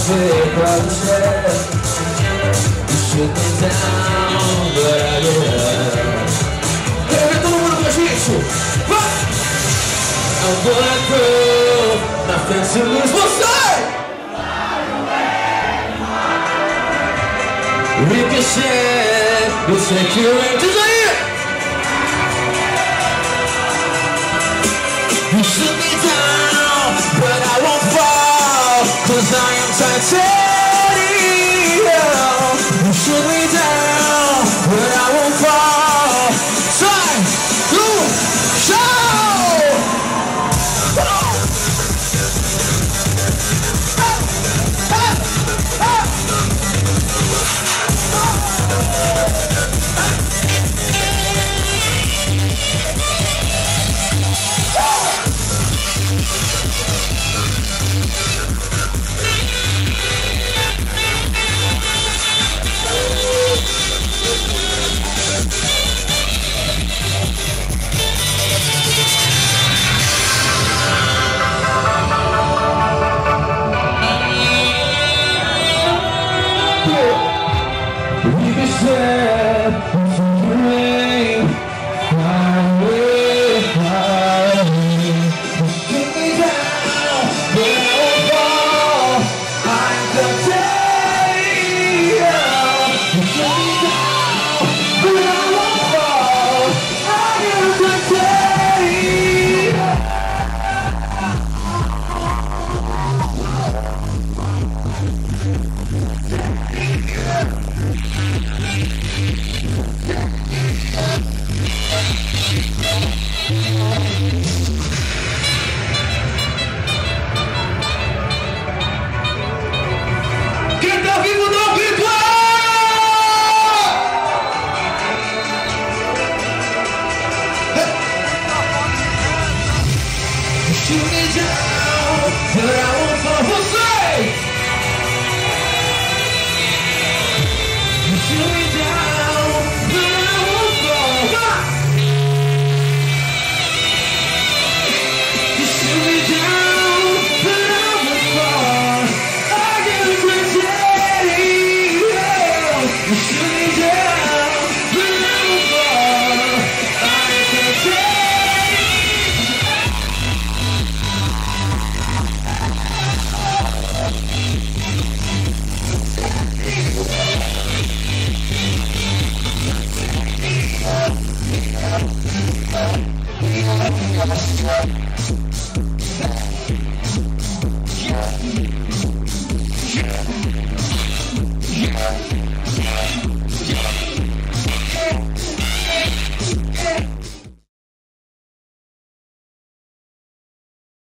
take all the steps. You shoot me down, but I get up. Quero ver todo mundo com a gente. Vai! I'm gonna go, nothing to lose. Você! Ricochet, you take your aim. Diz aí! You shoot me down, but I won't fall, 'cause I am titanium. You shoot me down, but I won't fall. Time to show! Shoot me down, but I won't fall. Você! You shoot me down, but I won't fall. You shoot me down, but I won't fall. I get a pretend. You shoot me down, but I won't fall. I can't take. Yeah.